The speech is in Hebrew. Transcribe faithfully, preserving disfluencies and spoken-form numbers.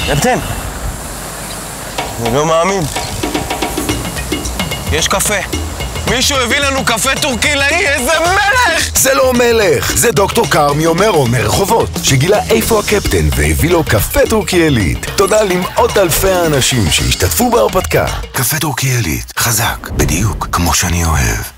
קפטן, אני לא מאמין. יש קפה. מישהו הביא לנו קפה טורקי לאי, איזה מלך! זה לא מלך, זה דוקטור קרמי אומרו מרחובות, שגילה איפה הקפטן והביא לו קפה טורקי עילית. תודה למאות אלפי האנשים שהשתתפו בהרפתקה. קפה טורקי עילית, חזק, בדיוק כמו שאני אוהב.